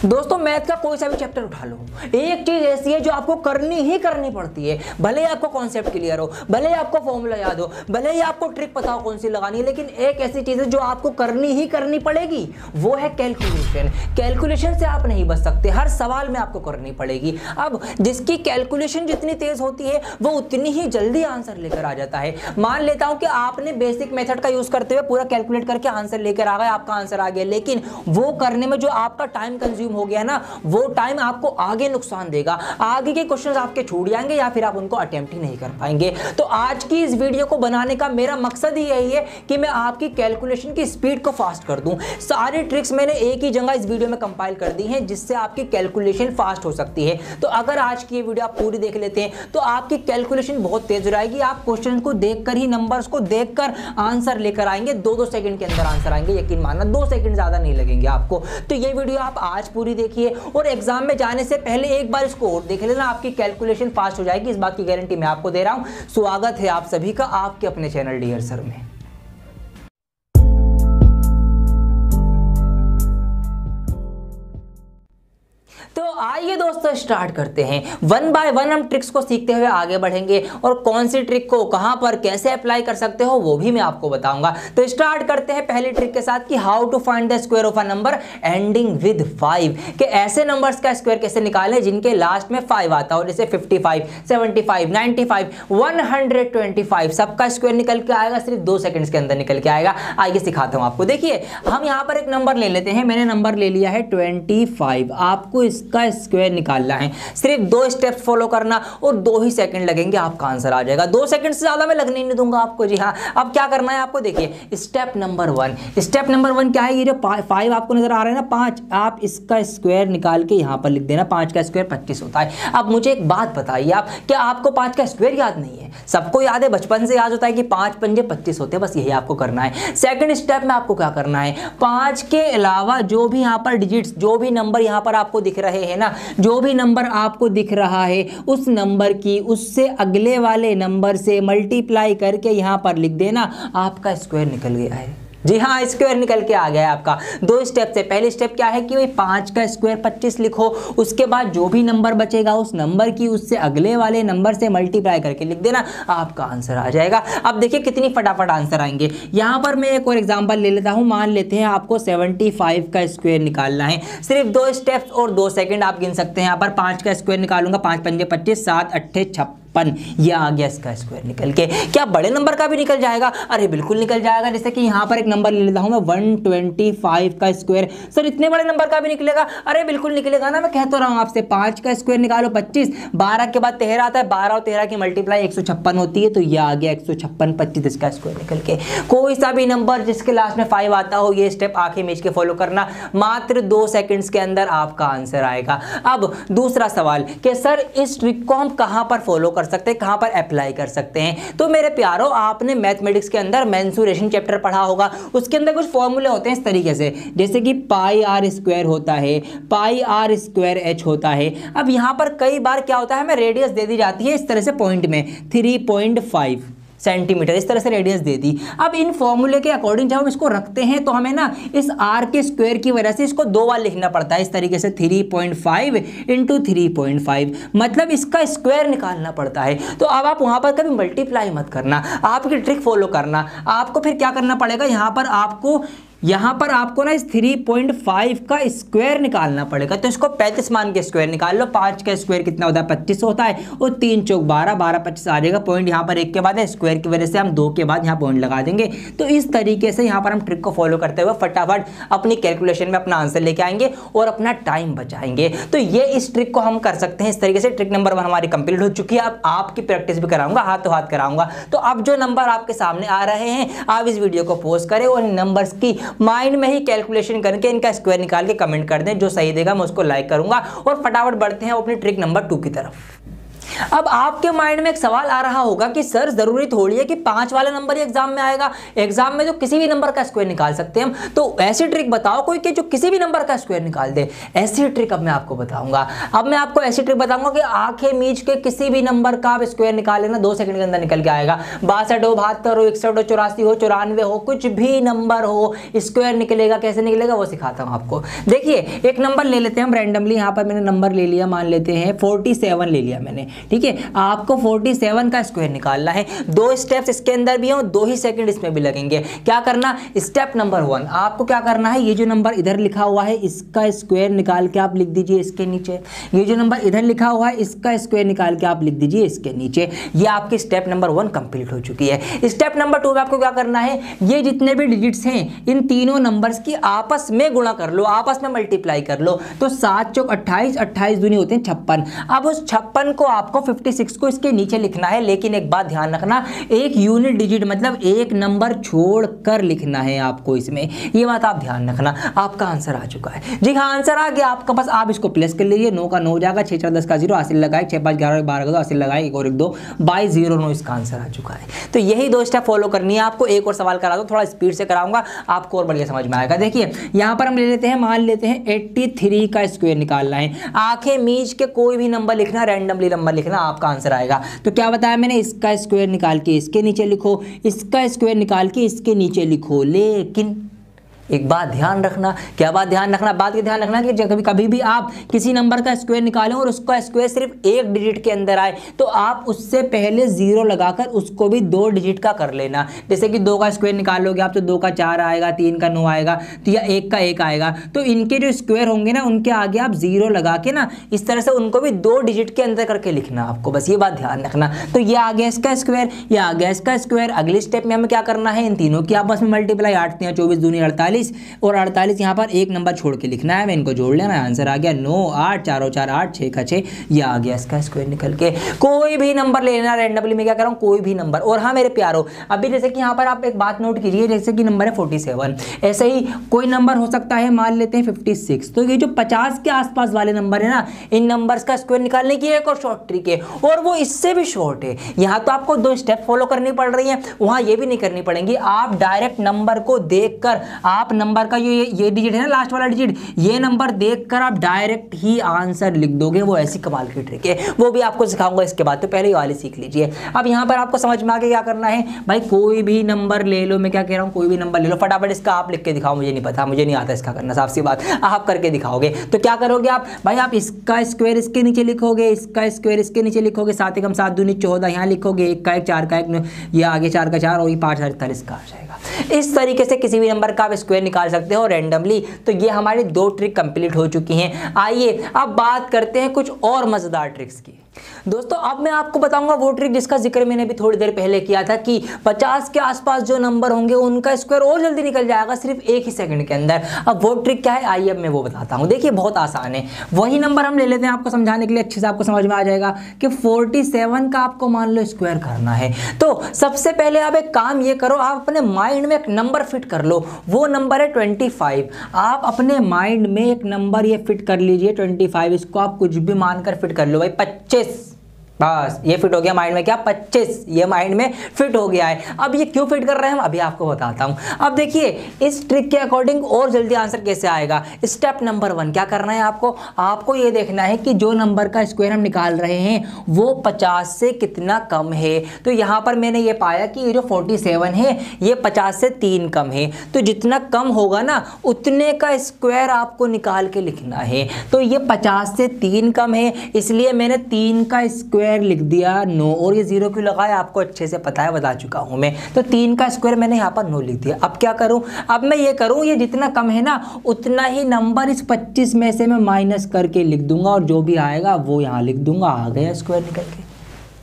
दोस्तों मैथ का कोई सा भी चैप्टर उठा लो, एक चीज ऐसी है जो आपको करनी ही करनी पड़ती है। भले ही आपको कॉन्सेप्ट क्लियर हो, भले ही आपको फॉर्मूला याद हो, भले ही आपको ट्रिक पता हो कौन सी लगानी है, लेकिन एक ऐसी चीज है जो आपको करनी ही करनी पड़ेगी, वो है कैलकुलेशन। कैलकुलेशन से आप नहीं बच सकते, हर सवाल में आपको करनी पड़ेगी। अब जिसकी कैलकुलेशन जितनी तेज होती है वो उतनी ही जल्दी आंसर लेकर आ जाता है। मान लेता हूं कि आपने बेसिक मेथड का यूज करते हुए पूरा कैलकुलेट करके आंसर लेकर आ गए, आपका आंसर आ गया, लेकिन वो करने में जो आपका टाइम कंज्यूम हो गया ना, वो टाइम आपको आगे नुकसान देगा। आगे के क्वेश्चंस आपके छूट जाएंगे या फिर आप उनको अटेम्प्ट ही नहीं कर पाएंगे। तो आज की इस वीडियो को बनाने का मेरा मकसद ही यही है कि मैं आपकी कैलकुलेशन की स्पीड को फास्ट कर दूं। सारी ट्रिक्स मैंने एक ही जगह इस वीडियो में कंपाइल कर दी हैं, जिससे आपकी कैलकुलेशन फास्ट हो सकती है। तो अगर आज की ये वीडियो आप पूरी देख लेते हैं तो आपकी कैलकुलेशन बहुत तेज हो जाएगी। आप क्वेश्चन को देखकर ही, नंबर्स को देखकर आंसर लेकर आएंगे। 2-2 सेकंड के अंदर आंसर आएंगे, यकीन मानना 2 सेकंड ज्यादा नहीं लगेंगे आपको। तो ये वीडियो आप आज पूरी देखिए और एग्जाम में जाने से पहले एक बार इसको और देख लेना, आपकी कैलकुलेशन फास्ट हो जाएगी। इस बात की गारंटी मैं आपको दे रहा हूं। स्वागत है आप सभी का आपके अपने चैनल डियर सर में। तो आइए दोस्तों स्टार्ट करते हैं। वन बाय वन हम ट्रिक्स को सीखते हुए आगे बढ़ेंगे और कौन सी ट्रिक को कहां पर कैसे अप्लाई कर सकते हो वो भी मैं आपको बताऊंगा। तो स्टार्ट करते हैं पहली ट्रिक के साथ कि how to find the square of a number ending with 5, कि ऐसे नंबर्स का स्क्वायर कैसे निकालें जिनके लास्ट में 5 आता हो। जैसे 55, 75, 95, 125 सबका स्क्वायर निकल के आएगा, सिर्फ 2 सेकंड्स के अंदर निकल के आएगा। आइए सिखाता हूं आपको। देखिए हम यहां पर एक नंबर ले लेते हैं। मैंने नंबर ले लिया है 25। आपको इसका स्क्वायर निकालना है। सिर्फ 2 स्टेप्स फॉलो करना और 2 ही सेकंड लगेंगे, आपका आंसर आ जाएगा। 2 सेकंड से ज्यादा मैं लगने नहीं दूंगा आपको। जी हाँ, अब क्या करना है आपको, देखिए स्टेप नंबर 1। स्टेप नंबर 1 क्या है, ये जो 5 आपको नजर आ रहा है ना, 5, आप इसका स्क्वायर निकाल के यहां पर लिख देना। 5 का स्क्वायर 25 होता है। अब मुझे एक बात बताइए आप, क्या आपको 5 का स्क्वायर याद नहीं है? सबको याद है, बचपन से याद होता है कि 5 पंजे 25 होते हैं। बस यही आपको करना है। सेकंड स्टेप में आपको क्या करना है, 5 के अलावा जो भी यहां पर डिजिट्स, जो भी नंबर यहां पर आपको दिख रहे हैं ना, जो भी नंबर आपको दिख रहा है उस नंबर की उससे अगले वाले नंबर से मल्टीप्लाई करके यहां पर लिख देना, आपका स्क्वायर निकल गया है। जी हाँ, स्क्वायर निकल के आ गया है आपका। 2 स्टेप से, पहली स्टेप क्या है कि भाई 5 का स्क्वायर 25 लिखो, उसके बाद जो भी नंबर बचेगा उस नंबर की उससे अगले वाले नंबर से मल्टीप्लाई करके लिख देना, आपका आंसर आ जाएगा। अब देखिए कितनी फटाफट आंसर आएंगे। यहां पर मैं एक और एग्जांपल ले लेता हूं। मान लेते हैं आपको 75 का स्क्वायर निकालना है। सिर्फ 2 स्टेप्स और 2 सेकंड आप गिन सकते हैं। यहाँ पर 5 का स्क्वायर निकालूंगा, 5 पंजे 25, 7 अट्ठे 56, यह आ गया इसका स्क्वायर निकल के। क्या बड़े नंबर का भी निकल जाएगा? अरे बिल्कुल निकल जाएगा। जैसे कि यहां पर एक नंबर ले लेता हूं मैं, 125 का स्क्वायर। सर इतने बड़े नंबर का भी निकलेगा? अरे बिल्कुल निकलेगा ना, मैं कहता रहा हूं आपसे। 5 का स्क्वायर निकालो 25, 12 के बाद 13 आता है, 12 और 13 की मल्टीप्लाई 156 होती है, तो यह आ गया 156, 25 इसका स्क्वायर निकल के। कोई सा भी नंबर जिसके लास्ट में 5 आता हो, ये स्टेप आंखें मीच के फॉलो करना, मात्र 2 सेकंड्स के अंदर आपका आंसर आएगा। अब दूसरा सवाल कि सर इस ट्रिक को हम कहां पर फॉलो कर सकते हैं, कहां पर अप्लाई कर सकते हैं? तो मेरे प्यारो, आपने मैथमेटिक्स के अंदर मेंसुरेशन चैप्टर पढ़ा होगा। उसके अंदर कुछ फॉर्मूले होते हैं इस तरीके से, जैसे कि पाई आर स्क्वायर होता है, पाई आर स्क्वायर एच होता है। अब यहां पर कई बार क्या होता है, हमें रेडियस दे दी जाती है इस तरह से पॉइंट में 3.5 सेंटीमीटर, इस तरह से रेडियस दे दी। अब इन फॉर्मूले के अकॉर्डिंग जब हम इसको रखते हैं तो हमें ना इस आर के स्क्वायर की वजह से इसको 2 बार लिखना पड़ता है, इस तरीके से 3.5 इंटू 3.5, मतलब इसका स्क्वायर निकालना पड़ता है। तो अब आप वहां पर कभी मल्टीप्लाई मत करना, आपकी ट्रिक फॉलो करना। आपको फिर क्या करना पड़ेगा, यहां पर आपको ना इस 3.5 का स्क्वायर निकालना पड़ेगा। तो इसको 35 मान के स्क्वायर निकाल लो। 5 का स्क्वायर कितना होता है, 25 होता है, और 3 चौक 12, 12 25 आ जाएगा। पॉइंट यहां पर 1 के बाद है, स्क्वायर की वजह से हम 2 के बाद यहां पॉइंट लगा देंगे। तो इस तरीके से यहां पर हम ट्रिक को फॉलो करते हुए फटाफट अपनी कैलकुलेशन में अपना आंसर लेके आएंगे और अपना टाइम बचाएंगे। तो ये इस ट्रिक को हम कर सकते हैं इस तरीके से। ट्रिक नंबर 1 हमारी कंप्लीट हो चुकी है। अब आपकी प्रैक्टिस भी कराऊंगा, हाथों हाथ कराऊंगा। तो अब जो नंबर आपके सामने आ रहे हैं, आप इस वीडियो को पॉज करें और नंबर्स की माइंड में ही कैलकुलेशन करके इनका स्क्वायर निकाल के कमेंट कर दें। जो सही देगा मैं उसको लाइक करूंगा। और फटाफट बढ़ते हैं अपनी ट्रिक नंबर 2 की तरफ। अब आपके माइंड में एक सवाल आ रहा होगा कि सर जरूरी थोड़ी है कि 5 वाला नंबर ही एग्जाम में आएगा, एग्जाम में तो किसी भी नंबर का स्क्वायर निकाल सकते हैं हम, तो ऐसी ट्रिक बताओ कोई कि जो किसी भी नंबर का स्क्वायर निकाल दे। ऐसी ट्रिक अब मैं आपको बताऊंगा। अब मैं आपको ऐसी ट्रिक बताऊंगा कि आंखें मीच के किसी भी नंबर का आप स्क्वायर निकाल लेना, 2 सेकंड के अंदर निकल के आएगा। 62 हो, 72 हो, 61 हो, 84 हो, 94 हो, कुछ भी नंबर हो स्क्वायर निकलेगा। कैसे निकलेगा वो सिखाता हूं आपको। देखिए एक नंबर ले लेते हैं हम रैंडमली, यहां पर मैंने नंबर ले लिया, मान लेते हैं 47 ले लिया मैंने, ठीक है। आपको 47 का स्क्वायर निकालना है। 2 स्टेप्स इसके अंदर भी हैं, 2 ही सेकंड इसमें भी लगेंगे। क्या करना, स्टेप नंबर 1 आपको क्या करना है, ये जो नंबर इधर लिखा हुआ है इसका स्क्वायर निकाल के आप लिख दीजिए इसके नीचे। ये जो नंबर इधर लिखा हुआ है इसका स्क्वायर निकाल के आप लिख दीजिए इसके नीचे। ये आपकी स्टेप नंबर 1 कंप्लीट हो चुकी है। स्टेप नंबर 2 में आपको क्या करना है, ये जितने भी डिजिट्स हैं इन तीनों नंबर्स की आपस में गुणा कर लो, आपस में मल्टीप्लाई कर लो। तो 7 चौक 28, 28 दूनी होते हैं 56। अब उस 56 को आपको 56 को इसके नीचे लिखना है, लेकिन एक बात ध्यान रखना, एक यूनिट डिजिट मतलब एक नंबर छोड़कर लिखना है आपको इसमें, ये बात आप ध्यान रखना। आपका आंसर आ चुका है जी हाँ, आंसर आ गया आपका। बस आप इसको प्लस कर लीजिए, 9 का 9 हो जाएगा, 6 4 10 का 0, हासिल लगाए, 6 5 11 12 का 2 हासिल लगाए, 1 और 1 2 22 0 9, इसका आंसर आ चुका है। तो यही 2 स्टेप फॉलो करनी है आपको। एक और सवाल करा दो, थोड़ा स्पीड से कराऊंगा आपको और बढ़िया समझ में आएगा। देखिए यहां पर हम ले लेते हैं, मान लेते हैं 83 का स्क्वायर निकालना है। आंखें मीच के कोई भी नंबर लिखना, रैंडमली नंबर लिखना, आपका आंसर आएगा। तो क्या बताया मैंने, इसका स्क्वायर निकाल के इसके नीचे लिखो, इसका स्क्वायर निकाल के इसके नीचे लिखो। लेकिन एक बात ध्यान रखना, क्या बात ध्यान रखना, बात की ध्यान रखना कि जब कभी भी आप किसी नंबर का स्क्वायर निकालें और उसका स्क्वायर सिर्फ एक डिजिट के अंदर आए तो आप उससे पहले 0 लगाकर उसको भी 2 डिजिट का कर लेना। जैसे कि 2 का स्क्वायर निकालोगे आप तो 2 का 4 आएगा, 3 का 9 आएगा, तो या 1 का 1 आएगा। तो इनके जो स्क्वायर होंगे ना उनके आगे आप 0 लगा के ना इस तरह से उनको भी 2 डिजिट के अंदर करके लिखना आपको, बस ये बात ध्यान रखना। तो ये आ गया इसका स्क्वायर, ये आ गया इसका स्क्वायर। अगले स्टेप में हमें क्या करना है, इन तीनों की आपस में मल्टीप्लाई, 8 3 24 दूनी 48 और 48 यहाँ पर एक नंबर छोड़ के लिखना है, मैं इनको जोड़ लेना है। आंसर आ गया 9 8 4 4 8 6 का 6, ये आ गया इसका स्क्वायर निकल के। कोई भी नंबर ले लेना रैंडमली, मैं क्या कर रहा हूँ कोई भी नंबर। और हाँ मेरे प्यारो, अभी जैसे कि यहाँ पर आप एक बात नोट कीजिए, जैसे कि नंबर है 47, ऐसे ही कोई नंबर हो सकता है, मान लेते हैं 56। तो ये जो 50 के आसपास वाले नंबर है ना, इन नंबर्स का स्क्वायर निकालने की एक और शॉर्ट ट्रिक है, और वो इससे भी शॉर्ट है। यहाँ तो आपको 2 स्टेप फॉलो करनी पड़ रही है, वहाँ ये भी नहीं करनी पड़ेंगी। आप डायरेक्ट नंबर को देखकर, आप नंबर का ये डिजिट है ना लास्ट वाला डिजिट, ये नंबर देखकर आप डायरेक्ट ही आंसर लिख दोगे। वो ऐसी कमाल की ट्रिक है, वो भी आपको सिखाऊंगा इसके बाद, तो पहले ये वाली सीख लीजिए। अब यहाँ पर आपको समझ में आ गया क्या करना है भाई, कोई भी नंबर ले लो, मैं क्या कह रहा हूँ कोई भी नंबर ले लो, फटाफट इसका आप लिख के दिखाओ। मुझे नहीं पता, मुझे नहीं आता इसका करना, साफ सी बात, आप करके दिखाओगे। तो क्या करोगे आप भाई, आप इसका स्क्वायर इसके नीचे लिखोगे, इसका स्क्वायर इसके नीचे लिखोगे, 7 एकम 7 दूनी 14 यहाँ लिखोगे, 1 का 1 4 का 1, ये आगे 4 का 4 और ये 5 48 का आ जाएगा। इस तरीके से किसी भी नंबर का आप स्क्वायर निकाल सकते हो रैंडमली। तो ये हमारी 2 ट्रिक कंप्लीट हो चुकी हैं। आइए अब बात करते हैं कुछ और मजेदार ट्रिक्स की। दोस्तों अब मैं आपको बताऊंगा वो ट्रिक जिसका जिक्र मैंने भी थोड़ी देर पहले किया था कि 50 के आसपास जो नंबर होंगे उनका स्क्वायर और जल्दी निकल जाएगा सिर्फ 1 ही सेकंड के अंदर। अब वो ट्रिक क्या है, आइए अब मैं वो बताता हूं। देखिए बहुत आसान है, वही नंबर हम ले लेते हैं आपको समझाने के लिए, अच्छे से आपको समझ में आ जाएगा कि 47 का आपको मान लो स्क्वायर करना है। तो सबसे पहले आप एक काम ये करो, आप अपने माइंड में एक नंबर फिट कर लो, वो नंबर है 25। आप अपने माइंड में एक नंबर ये फिट कर लीजिए 25, इसको आप कुछ भी मानकर फिट कर लो भाई, 25, बस ये फिट हो गया माइंड में, क्या 25, ये माइंड में फिट हो गया है। अब ये क्यों फिट कर रहे हैं हम अभी आपको बताता हूं। अब देखिए इस ट्रिक के अकॉर्डिंग और जल्दी आंसर कैसे आएगा। स्टेप नंबर 1 क्या करना है आपको ये देखना है कि जो नंबर का स्क्वायर हम निकाल रहे हैं वो 50 से कितना कम है। तो यहां पर मैंने ये पाया कि ये जो 47 है ये 50 से 3 कम है, तो जितना कम होगा ना उतने का स्क्वायर आपको निकाल के लिखना है। तो ये 50 से 3 कम है, इसलिए मैंने 3 का स्क्वायर लिख दिया 9, और ये 0 क्यों लगाया आपको अच्छे से पता है, बता चुका हूं मैं। तो 3 का स्क्वायर मैंने यहाँ पर 9 लिख दिया। अब क्या करूं, अब मैं ये करूं, ये जितना कम है ना उतना ही नंबर इस 25 में से मैं माइनस करके लिख दूंगा, और जो भी आएगा वो यहाँ लिख दूंगा, आ गया स्क्वायर निकल के।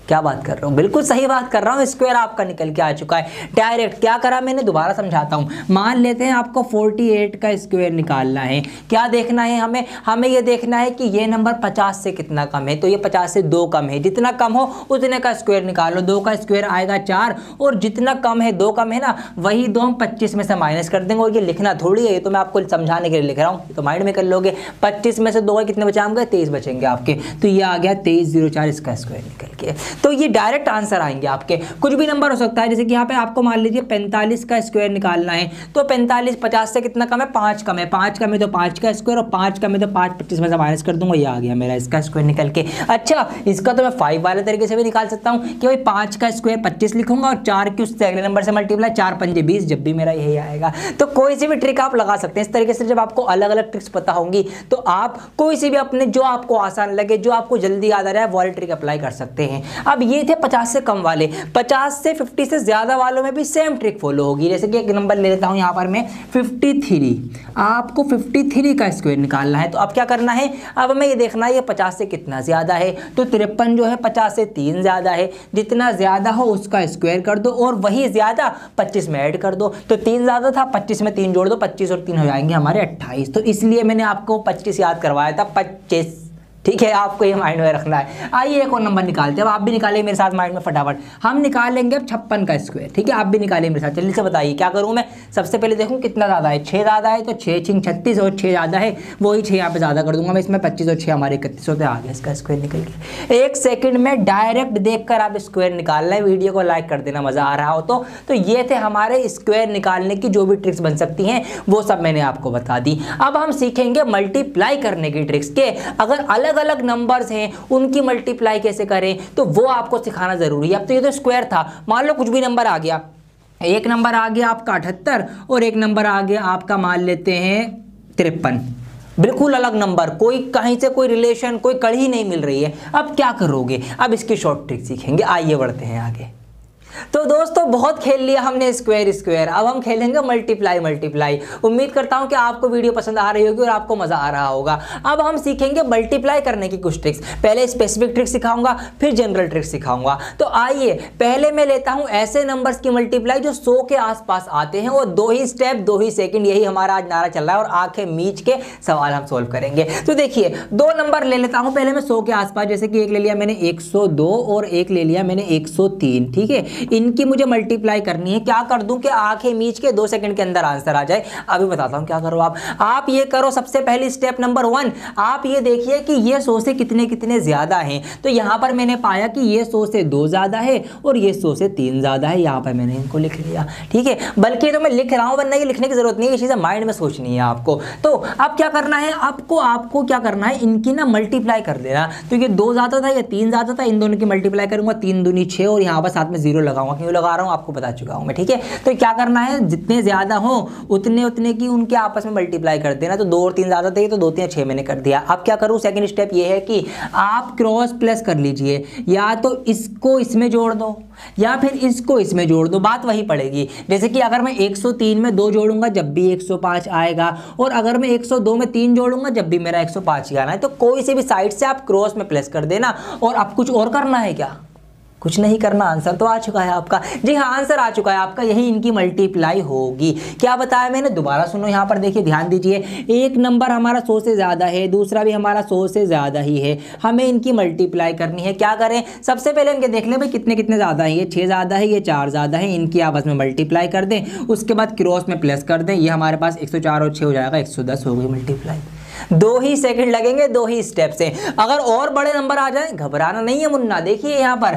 क्या बात कर रहा हूँ, बिल्कुल सही बात कर रहा हूँ, स्क्वायर आपका निकल के आ चुका है डायरेक्ट। क्या करा मैंने, दोबारा समझाता हूँ। मान लेते हैं आपको 48 का स्क्वायर निकालना है। क्या देखना है हमें ये देखना है कि ये नंबर 50 से कितना कम है, तो ये 50 से 2 कम है, जितना कम हो उतने का स्क्वायर निकालो। 2 का स्क्वायर आएगा 4, और जितना कम है 2 कम है ना, वही 2 हम 25 में से माइनस कर देंगे। और ये लिखना थोड़ी है, ये तो मैं आपको समझाने के लिए लिख रहा हूँ, तो माइंड में कर लोगे। 25 में से 2 कितने बचाएंगे, 23 बचेंगे आपके, तो ये आ गया 2304 इसका स्क्वायर निकल के। तो ये डायरेक्ट आंसर आएंगे आपके। कुछ भी नंबर हो सकता है, जैसे कि यहाँ पे आपको मान लीजिए 45 का स्क्वायर निकालना है, तो 45 50 से कितना कम है, 5 कम है, 5 कम है तो 5 का स्क्वायर, और 5 कम है तो 5 25 में से माइनस कर दूंगा, ये आ गया मेरा इसका स्क्वायर निकल के। अच्छा, इसका तो मैं 5 वाले तरीके से भी निकाल सकता हूँ कि भाई 5 का स्क्वायर 25 लिखूंगा और 4 की उससे अगले नंबर से मल्टीप्लाई, 4 पंजे 20, जब भी मेरा यही आएगा। तो कोई सी भी ट्रिक आप लगा सकते हैं इस तरीके से। जब आपको अलग अलग ट्रिक्स पता होंगी तो आप कोई सी भी अपने जो आपको आसान लगे, जो आपको जल्दी याद आ रहा है, वो ट्रिक अप्लाई कर सकते हैं। अब ये थे 50 से कम वाले। 50 से 50 से ज्यादा वालों में भी सेम ट्रिक फॉलो होगी। जैसे कि एक नंबर ले लेता हूं यहां पर मैं 53, आपको 53 का स्क्वायर निकालना है। तो अब क्या करना है, अब हमें ये देखना है ये 50 से कितना ज्यादा है, तो 53 जो है 50 से 3 ज्यादा है। जितना ज्यादा हो उसका स्क्वायर कर दो, और वही ज्यादा 25 में ऐड कर दो। तो 3 ज्यादा था, 25 में 3 जोड़ दो, 25 और 3 हो जाएंगे हमारे 28। तो इसलिए मैंने आपको 25 याद करवाया था, 25। ठीक है, आपको ये माइंड में रखना है। आइए एक और नंबर निकालते हैं। अब आप भी निकालिए मेरे साथ माइंड में फटाफट। हम निकालेंगे अब 56 का स्क्वायर। ठीक है, आप भी निकालिए मेरे साथ। जल्दी से बताइए क्या करूं मैं। सबसे पहले देखूं कितना ज़्यादा है, 6 ज़्यादा है, तो 6 6 36, और 6 ज़्यादा है, वही 6 यहाँ पे ज़्यादा कर दूंगा मैं इसमें। 25 और 6 हमारे 31 होते, आ गया इसका स्क्वायर निकल के। 1 सेकंड में डायरेक्ट देखकर आप स्क्वायर निकालना है। वीडियो को लाइक कर देना मज़ा आ रहा हो तो ये थे हमारे स्क्वायर निकालने की जो भी ट्रिक्स बन सकती हैं, वो सब मैंने आपको बता दी। अब हम सीखेंगे मल्टीप्लाई करने की ट्रिक्स के। अगर अलग अलग नंबर्स हैं उनकी मल्टीप्लाई कैसे करें, तो वो आपको सिखाना जरूरी है। अब तो ये तो स्क्वायर था, मान लो कुछ भी नंबर आ गया। एक नंबर आ गया आपका 78, और एक नंबर आ गया आपका मान लेते हैं 53। बिल्कुल अलग नंबर, कोई कहीं से कोई रिलेशन, कोई कड़ी नहीं मिल रही है। अब क्या करोगे, अब इसकी शॉर्ट ट्रिक सीखेंगे। आइए बढ़ते हैं आगे। तो दोस्तों बहुत खेल लिया हमने स्क्वायर, अब हम खेलेंगे मल्टीप्लाई। उम्मीद करता हूं कि आपको वीडियो पसंद आ रही होगी और आपको मजा आ रहा होगा। अब हम सीखेंगे मल्टीप्लाई करने की कुछ ट्रिक्स। पहले स्पेसिफिक ट्रिक सिखाऊंगा, फिर जनरल ट्रिक सिखाऊंगा। तो आइए पहले मैं लेता हूं ऐसे नंबर्स की मल्टीप्लाई जो 100 के आसपास आते हैं, और 2 ही स्टेप 2 ही सेकंड, यही हमारा आज नारा चल रहा है, और आंखें मीच के सवाल हम सोल्व करेंगे। तो देखिए 2 नंबर ले लेता हूं पहले मैं 100 के आसपास। जैसे कि एक ले लिया मैंने 102, और एक ले लिया मैंने 103। ठीक है, इनकी मुझे मल्टीप्लाई करनी है। क्या कर दूं कि आंखें मीच के 2 सेकंड के अंदर आंसर आ जाए। अभी बताता हूं क्या करो आप ये करो। सबसे पहले स्टेप नंबर 1, आप ये देखिए कि ये 100 से कितने कितने ज्यादा हैं। तो यहां पर मैंने पाया कि ये 100 से 2 ज्यादा है, और ये 100 से 3 ज्यादा है। यहां पर मैंने इनको लिख लिया। ठीक है, बल्कि तो मैं लिख रहा हूं, वरना ये लिखने की जरूरत नहीं है, ये चीजें माइंड में सोचनी है आपको। तो अब क्या करना है, आपको क्या करना है, इनकी ना मल्टीप्लाई कर देना। तो ये 2 ज्यादा था, ये 3 ज्यादा था, इन दोनों की मल्टीप्लाई करूंगा। 3 दूनी 6, और यहाँ पर साथ में 0 लगाऊंगा। क्यों लगा रहा हूं आपको बता चुका हूं मैं। ठीक है, तो क्या करना है, जितने ज्यादा हो उतने की उनके आपस में मल्टीप्लाई कर देना। तो 2 और 3 ज्यादा थे, तो 2 3 6 मैंने कर दिया। अब क्या करूं, सेकंड स्टेप ये है कि आप क्रॉस प्लस कर लीजिए। या तो इसको इसमें जोड़ दो, या फिर इसको इसमें जोड़ दो, बात वही पड़ेगी। जैसे कि अगर मैं 103 में 2 जोड़ूंगा जब भी 105 आएगा, और अगर मैं 102 में 3 जोड़ूंगा जब भी मेरा 105 ही आना है। तो कोई से भी साइड से आप क्रॉस में प्लस कर देना। और अब कुछ और करना है क्या, कुछ नहीं करना, आंसर तो आ चुका है आपका। जी हाँ, आंसर आ चुका है आपका, यही इनकी मल्टीप्लाई होगी। क्या बताया मैंने, दोबारा सुनो। यहाँ पर देखिए, ध्यान दीजिए, एक नंबर हमारा 100 से ज़्यादा है, दूसरा भी हमारा 100 से ज़्यादा ही है। हमें इनकी मल्टीप्लाई करनी है। क्या करें, सबसे पहले इनके देख लें भाई कितने कितने ज़्यादा है। ये 6 ज़्यादा है, ये 4 ज़्यादा है, इनकी आपस में मल्टीप्लाई कर दें। उसके बाद क्रॉस में प्लस कर दें। ये हमारे पास 104 और 6 हो जाएगा, 110 हो गई मल्टीप्लाई। 2 ही सेकंड लगेंगे, 2 ही स्टेप से। अगर और बड़े नंबर आ जाए, घबराना नहीं है मुन्ना। देखिए यहाँ पर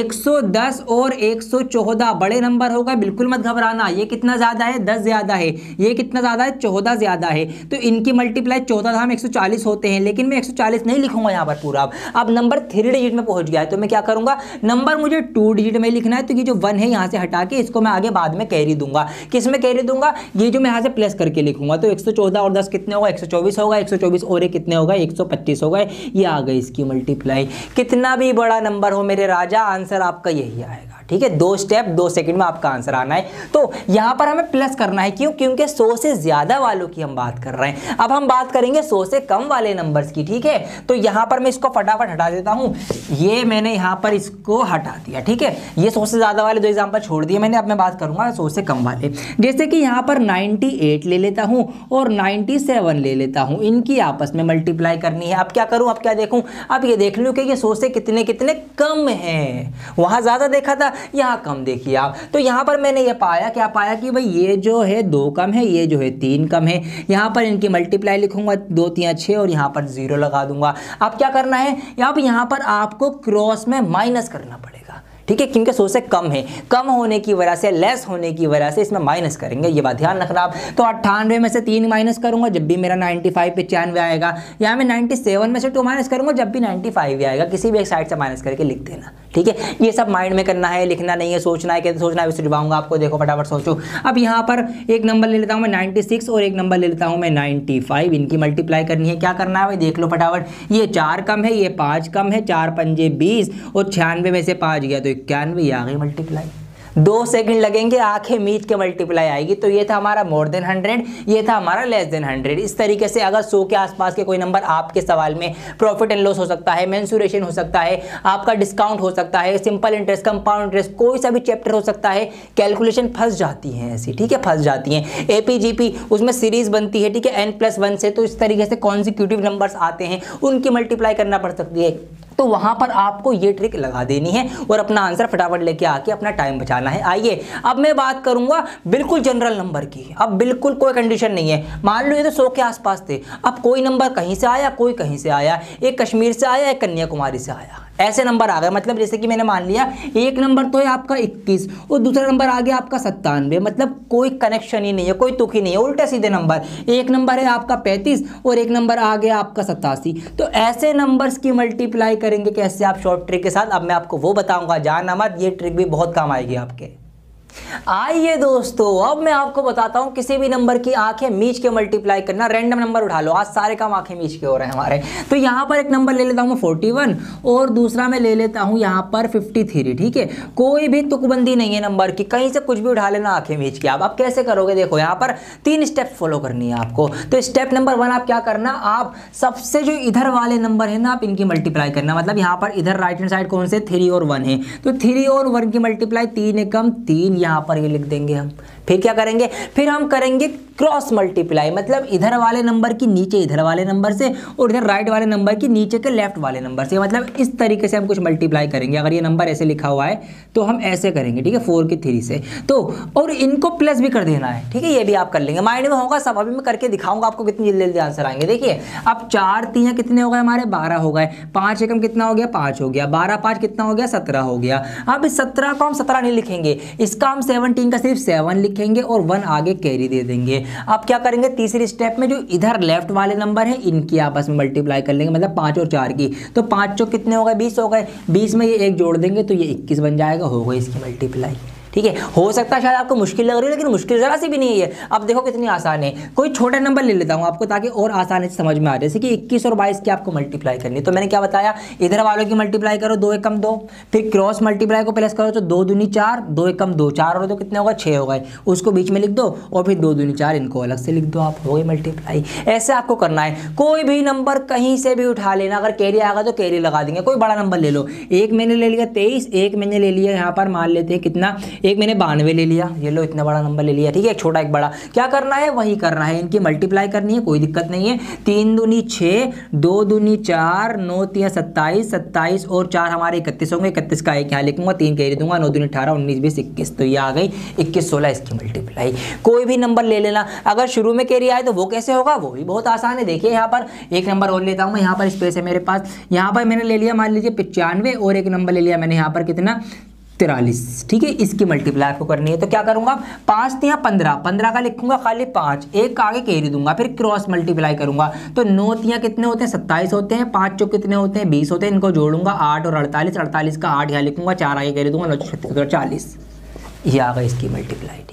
110 और 114 बड़े नंबर हो गए, बिल्कुल मत घबराना। ये कितना ज्यादा है, 10 ज्यादा है। ये कितना ज्यादा है, 14 ज्यादा है। तो इनकी मल्टीप्लाई 14 था, हम 140 होते हैं, लेकिन मैं 140 नहीं लिखूंगा यहाँ पर पूरा। अब नंबर 3 डिजिट में पहुंच गया है, तो मैं क्या करूंगा, नंबर मुझे 2 डिजिट में लिखना है। तो ये जो 1 है यहाँ से हटा के इसको मैं आगे बाद में कैरी दूंगा। किस में कैरी दूंगा, ये जो मैं यहाँ से प्लस करके लिखूंगा। तो 114 और 10 कितने होगा, 124 होगा। 124 और ये कितने हो गए, 125 हो गए। ये आ गई इसकी मल्टीप्लाई। कितना भी बड़ा नंबर हो मेरे राजा, आंसर आपका यही आएगा। ठीक है, 2 स्टेप 2 सेकंड में आपका आंसर आना है। तो यहाँ पर हमें प्लस करना है, क्यों? क्योंकि 100 से ज्यादा वालों की हम बात कर रहे हैं। अब हम बात करेंगे 100 से कम वाले नंबर्स की, ठीक है। तो यहाँ पर मैं इसको फटाफट हटा देता हूँ, ये मैंने यहाँ पर इसको हटा दिया, ठीक है। ये 100 से ज्यादा वाले 2 एग्जाम्पल छोड़ दिए मैंने। अब मैं बात करूंगा 100 से कम वाले, जैसे कि यहाँ पर 98 ले लेता हूँ और 97 ले लेता हूँ, इनकी आपस में मल्टीप्लाई करनी है। अब क्या करूँ, अब क्या देखूँ, अब ये देख लूँ कि ये 100 से कितने कितने कम है। वहाँ ज़्यादा देखा था, यहाँ कम देखिए आप। तो यहाँ पर मैंने ये पाया, क्या पाया कि भाई ये जो है 2 कम है, ये जो है 3 कम है। यहाँ पर इनकी मल्टीप्लाई लिखूंगा 2 3 6 और यहाँ पर 0 लगा दूंगा। अब क्या करना है, यहाँ पर आपको क्रॉस में माइनस करना पड़ेगा, ठीक है, क्योंकि 100 से कम है, कम होने की वजह से, लेस होने की वजह से इसमें माइनस करेंगे, ये बात ध्यान रखना आप। तो 98 में से 3 माइनस करूंगा जब भी मेरा 95 95 आएगा। यहाँ मैं 97 में से 2 माइनस करूंगा जब भी 95 आएगा। किसी भी एक साइड से माइनस करके लिख देना, ठीक है। ये सब माइंड में करना है, लिखना नहीं है, सोचना है। कैसे सोचना है सुझाऊंगा आपको, देखो फटाफट सोचो। अब यहाँ पर एक नंबर ले लेता हूँ मैं 96 और एक नंबर ले लेता हूँ मैं 95, इनकी मल्टीप्लाई करनी है। क्या करना है भाई, देख लो फटाफट। ये 4 कम है, ये 5 कम है, 4 पंजे 20 और 96 में से 5 गया तो 91, आ गई मल्टीप्लाई। 2 सेकंड लगेंगे, आंखें मीच के मल्टीप्लाई आएगी। तो ये था हमारा मोर देन 100, ये था हमारा लेस देन 100। इस तरीके से अगर 100 के आसपास के कोई नंबर आपके सवाल में, प्रॉफिट एंड लॉस हो सकता है, मेंसुरेशन हो सकता है, आपका डिस्काउंट हो सकता है, सिंपल इंटरेस्ट, कंपाउंड इंटरेस्ट, कोई सा भी चैप्टर हो सकता है, कैलकुलेशन फंस जाती है ऐसी, ठीक है, फंस जाती हैं। एपीजीपी उसमें सीरीज बनती है, ठीक है, n+1 से। तो इस तरीके से कॉन्जिक्यूटिव नंबर्स आते हैं, उनकी मल्टीप्लाई करना पड़ सकती है। तो वहां पर आपको ये ट्रिक लगा देनी है और अपना आंसर फटाफट लेके आके अपना टाइम बचाना है। आइए अब मैं बात करूंगा बिल्कुल जनरल नंबर की। अब बिल्कुल कोई कंडीशन नहीं है, मान लो ये तो 100 के आसपास थे, अब कोई नंबर कहीं से आया, कोई कहीं से आया, एक कश्मीर से आया, एक कन्याकुमारी से आया, ऐसे नंबर आ गए। मतलब जैसे कि मैंने मान लिया एक नंबर तो है आपका 21 और दूसरा नंबर आ गया आपका 97, मतलब कोई कनेक्शन ही नहीं है, कोई तुक ही नहीं है, उल्टे सीधे नंबर। एक नंबर है आपका 35 और एक नंबर आ गया आपका 87। तो ऐसे नंबर्स की मल्टीप्लाई करेंगे कैसे आप शॉर्ट ट्रिक के साथ, अब मैं आपको वो बताऊंगा, जानना मत, ये ट्रिक भी बहुत काम आएगी आपके। आइए दोस्तों अब मैं आपको बताता हूं किसी भी नंबर की आंखें मीच के मल्टीप्लाई करना। रैंडम नंबर उठा लो, आज सारे काम आंखें मीच के हो रहे हैं हमारे। तो यहां पर एक नंबर ले लेता हूं मैं 41 और दूसरा मैं ले लेता हूं यहां पर 53, ठीक है। कोई भी तुकबंदी नहीं है नंबर की, कहीं से कुछ भी उठा लेना आंखें मीच के। आप कैसे करोगे, देखो यहां पर 3 स्टेप फॉलो करनी है आपको। तो स्टेप नंबर 1 आप क्या करना, आप सबसे जो इधर वाले नंबर है ना, आप इनकी मल्टीप्लाई करना। मतलब यहां पर इधर राइट हैंड साइड कौन से 3 और 1 है, तो 3 और 1 की मल्टीप्लाई 3 एकम 3, यहां पर ये लिख देंगे हम। फिर क्या करेंगे, फिर हम करेंगे क्रॉस मल्टीप्लाई, मतलब इधर वाले नंबर की नीचे इधर वाले नंबर से और इधर राइट वाले नंबर की नीचे के लेफ्ट वाले नंबर से। मतलब इस तरीके से हम कुछ मल्टीप्लाई करेंगे। अगर ये नंबर ऐसे लिखा हुआ है तो हम ऐसे करेंगे, ठीक है, 4 की 3 से। तो और इनको प्लस भी कर देना है, ठीक है, ये भी आप कर लेंगे, माइंड में होगा सब। अभी मैं करके दिखाऊंगा आपको कितनी जल्दी जल्दी आंसर आएंगे। देखिए अब 4 3 कितने हो गए हमारे, 12 हो गए। 5 एकम कितना हो गया, 5 हो गया। 12 5 कितना हो गया, 17 हो गया। अब इस 17 को हम 17 नहीं लिखेंगे, इसका हम 17 का सिर्फ 7 लिखेंगे और 1 आगे कैरी दे देंगे। अब क्या करेंगे, तीसरी स्टेप में जो इधर लेफ्ट वाले नंबर हैं इनकी आपस में मल्टीप्लाई कर लेंगे, मतलब 5 और 4 की। तो 5 चौक कितने हो गए, 20 हो गए। 20 में ये 1 जोड़ देंगे तो ये 21 बन जाएगा, हो गई इसकी मल्टीप्लाई। ठीक है, हो सकता है शायद आपको मुश्किल लग रही है, लेकिन मुश्किल जरा सी भी नहीं है। अब देखो कितनी आसान है। कोई छोटा नंबर ले लेता हूं आपको ताकि और आसानी से समझ में आ जाए। जैसे कि 21 और 22 की आपको मल्टीप्लाई करनी है, तो मैंने क्या बताया, इधर वालों की मल्टीप्लाई करो, 2 एकम 2, फिर क्रॉस मल्टीप्लाई को प्लस करो तो 2 दूनी 4, 2 एकम 2, 4 और 2 कितने हो गए, 6 हो गए। उसको बीच में लिख दो और फिर 2 दूनी 4 इनको अलग से लिख दो, आप हो गई मल्टीप्लाई। ऐसे आपको करना है। कोई भी नंबर कहीं से भी उठा लेना, अगर कैरी आएगा तो कैरी लगा देंगे। कोई बड़ा नंबर ले लो, एक मैंने ले लिया 23, एक मैंने ले लिया यहाँ पर मान लेते हैं कितना, एक मैंने 92 ले लिया, ये लो इतना बड़ा नंबर ले लिया, ठीक है, एक छोटा एक बड़ा। क्या करना है, वही करना है, इनकी मल्टीप्लाई करनी है, कोई दिक्कत नहीं है। 3 दूनी 6, 2 दूनी 4, 9 3 27, 27 और 4 हमारे 31 होंगे। 31 का एक यहाँ लिखूंगा, 3 कैरी दूंगा, 9 दूनी 18, 19 20 21, तो ये आ गई 21 16 इसकी मल्टीप्लाई। कोई भी नंबर ले लेना, अगर शुरू में कैरी आए तो वो कैसे होगा, वो भी बहुत आसान है। देखिए यहाँ पर एक नंबर और लेता हूँ मैं, यहाँ पर स्पेस है मेरे पास, यहाँ पर मैंने ले लिया मान लीजिए 95 और एक नंबर ले लिया मैंने यहाँ पर कितना 43, ठीक है, इसकी मल्टीप्लाई आपको करनी है। तो क्या करूंगा, 5 3 15, 15 का लिखूंगा खाली 5, एक आगे कैरी दूंगा, फिर क्रॉस मल्टीप्लाई करूंगा तो 9 3 कितने होते हैं, 27 होते हैं, 5 चौक कितने होते हैं, 20 होते हैं, इनको जोड़ूंगा 8 और 48, 48 का 8 यहाँ लिखूंगा, 4 आगे कैरी दूंगा, 9 36 40, ये आ गई इसकी मल्टीप्लाई। ठीक है।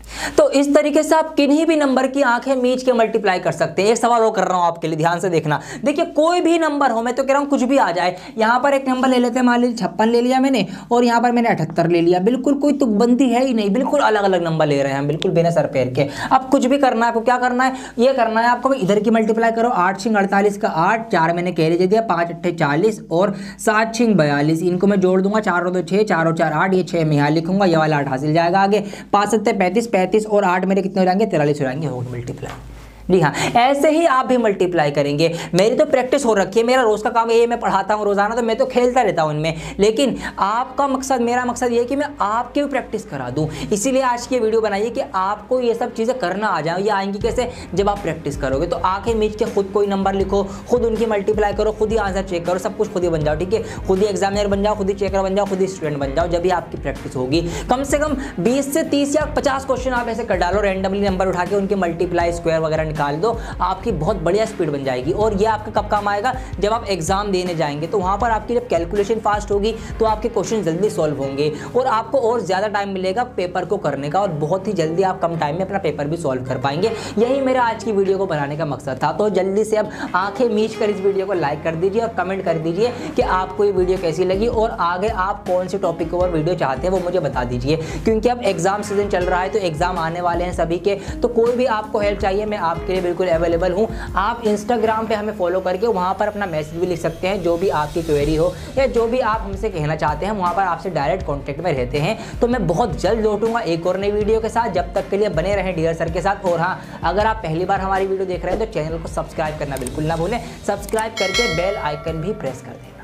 तो इस तरीके से आप किन्हीं भी नंबर की आंखें मीच के मल्टीप्लाई कर सकते हैं। एक सवाल और कर रहा हूं आपके लिए, ध्यान से देखना। देखिए कोई भी नंबर हो, मैं तो कह रहा हूं कुछ भी आ जाए। यहां पर एक नंबर ले लेते हैं, मान लीजिए 56 ले लिया मैंने, और यहां पर मैंने 78 ले लिया। बिल्कुल कोई तुकबंदी है ही नहीं, बिल्कुल अलग अलग नंबर ले रहे हैं हम, बिल्कुल बिना सर पैर के। अब कुछ भी करना है आपको, क्या करना है, ये करना है आपको, इधर की मल्टीप्लाई करो। 8 छिंग 48 का 8, 4 मैंने कैरी दे दिया, 5 अट्ठे 40 और 7 छिंग 42, इनको मैं जोड़ दूंगा, 4 और 2 6, 4 और 4 8, ये 6 मैं यहाँ लिखूंगा, ये वाला 8 हासिल जाएगा आगे। 5 7 35, 35 और 8 मेरे कितने हो जाएंगे, 43 हो जाएंगे, हो मल्टीप्लाई। जी हाँ, ऐसे ही आप भी मल्टीप्लाई करेंगे। मेरी तो प्रैक्टिस हो रखी है, मेरा रोज का काम ये, मैं पढ़ाता हूँ रोजाना, तो मैं तो खेलता रहता हूँ इनमें। लेकिन आपका मकसद, मेरा मकसद ये है कि मैं आपकी भी प्रैक्टिस करा दूँ। इसीलिए आज की ये वीडियो बनाई है कि आपको ये सब चीज़ें करना आ जाए। ये आएंगी कैसे, जब आप प्रैक्टिस करोगे। तो आंखें मीच के खुद कोई नंबर लिखो, खुद उनकी मल्टीप्लाई करो, खुद ही आंसर चेक करो, सब कुछ खुद ही बन जाओ, ठीक है। खुद ही एग्जामिनर बन जाओ, खुद ही चेकर बन जाओ, खुद ही स्टूडेंट बन जाओ। जब भी आपकी प्रैक्टिस होगी, कम से कम 20 से 30 या 50 क्वेश्चन आप ऐसे कर डालो, रैंडमली नंबर उठा के उनके मल्टीप्लाई स्क्वायर वगैरह निकाल दो, आपकी बहुत बढ़िया स्पीड बन जाएगी। और ये आपका कब काम आएगा, जब आप एग्जाम देने जाएंगे, तो वहां पर आपकी जब कैलकुलेशन फास्ट होगी तो आपके क्वेश्चन जल्दी सॉल्व होंगे और आपको और ज्यादा टाइम मिलेगा पेपर को करने का, और बहुत ही जल्दी आप कम टाइम में अपना पेपर भी सॉल्व कर पाएंगे। यही मेरा आज की वीडियो को बनाने का मकसद था। तो जल्दी से अब आंखें मीच कर इस वीडियो को लाइक कर दीजिए और कमेंट कर दीजिए कि आपको ये वीडियो कैसी लगी, और आगे आप कौन से टॉपिक के ऊपर वीडियो चाहते हैं वो मुझे बता दीजिए। क्योंकि अब एग्जाम सीजन चल रहा है, तो एग्जाम आने वाले हैं सभी के, तो कोई भी आपको हेल्प चाहिए, मैं आपके लिए बिल्कुल अवेलेबल हूँ। आप इंस्टाग्राम पे हमें फॉलो करके वहाँ पर अपना मैसेज भी लिख सकते हैं, जो भी आपकी क्वेरी हो या जो भी आप हमसे कहना चाहते हैं, वहाँ पर आपसे डायरेक्ट कॉन्टैक्ट में रहते हैं। तो मैं बहुत जल्द लौटूंगा एक और नई वीडियो के साथ। जब तक के लिए बने रहें डियर सर के साथ। और हाँ, अगर आप पहली बार हमारी वीडियो देख रहे हैं तो चैनल को सब्सक्राइब करना बिल्कुल ना भूलें, सब्सक्राइब करके बेल आइकन भी प्रेस कर दें।